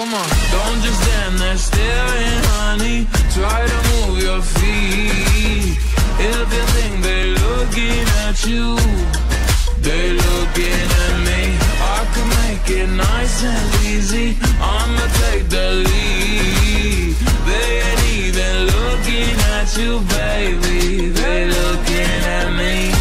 Come on, don't just stand there staring, honey. Try to move your feet. If you think they're looking at you, they're looking at me. I can make it nice and easy. I'ma take the lead. They ain't even looking at you, baby. They looking at me.